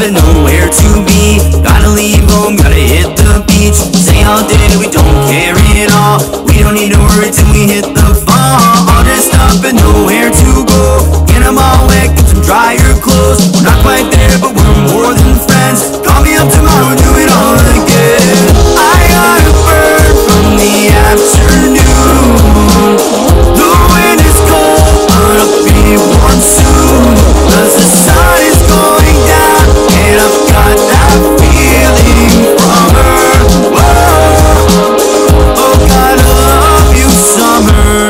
and nowhere to be. Gotta leave home, gotta hit the beach. Say all day we don't care at all. We don't need to worry till we hit the fall. All dressed up and nowhere to go. Get them all wet, get some drier clothes. We're not quite there, but we're more than friends. Call me up tomorrow, do it all again. I got a bird from the afternoon. The wind is cold, but I'll be warm soon. 'Cause the sun is going down, and I've got that feeling from her. Whoa, oh God, I love you, summer.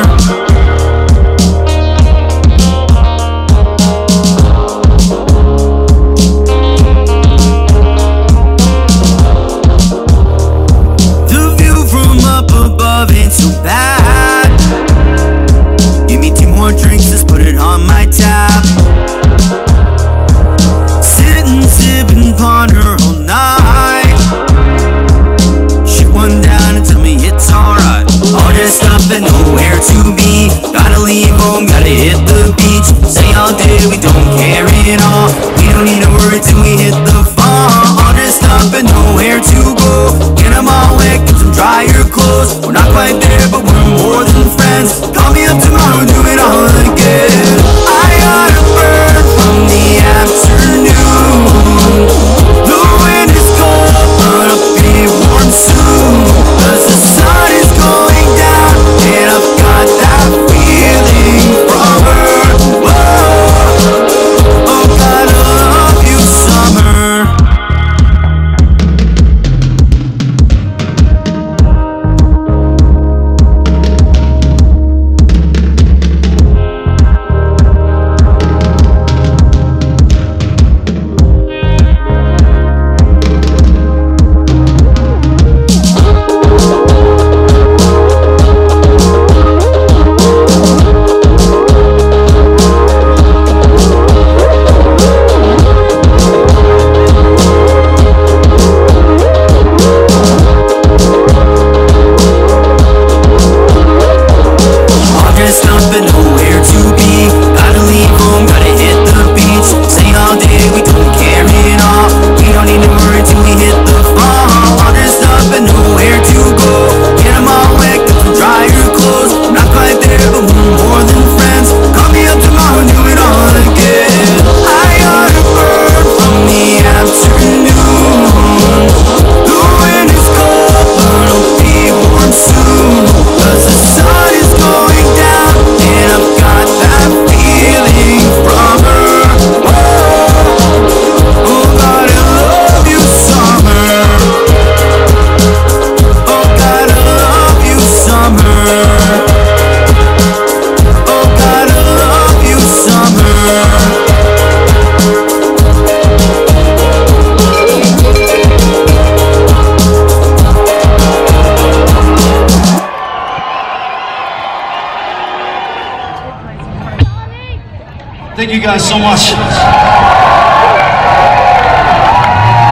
The view from up above ain't so bad. Give me 2 more drinks, just put it on my tab. Sipping, ponder all night. Shoot one down and tell me it's alright. All dressed up and nowhere to be. Gotta leave home, gotta hit the beach. Say all day we don't care at all. We don't need to worry till we hit the fall. All dressed up and nowhere to go. Get them all wet, get some drier clothes. We're not quite there, but we're more than friends. Call me up tomorrow, do it all again. I got a bird from the afternoon. The wind is cold, but I'll be warm soon. 'Cause the sun is going down, and I've got that feeling from her. Whoa, oh God, I love you, summer. Thank you guys so much.